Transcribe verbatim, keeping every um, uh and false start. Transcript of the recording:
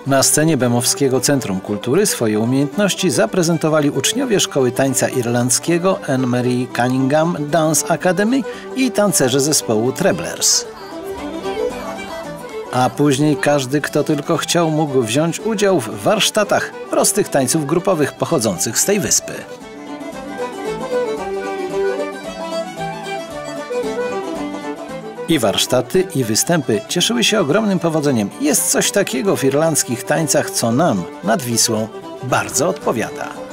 Na scenie Bemowskiego Centrum Kultury swoje umiejętności zaprezentowali uczniowie Szkoły Tańca Irlandzkiego Anne Marie Cunningham Dance Academy i tancerze zespołu Treblers. A później każdy, kto tylko chciał, mógł wziąć udział w warsztatach prostych tańców grupowych pochodzących z tej wyspy. I warsztaty, i występy cieszyły się ogromnym powodzeniem. Jest coś takiego w irlandzkich tańcach, co nam nad Wisłą bardzo odpowiada.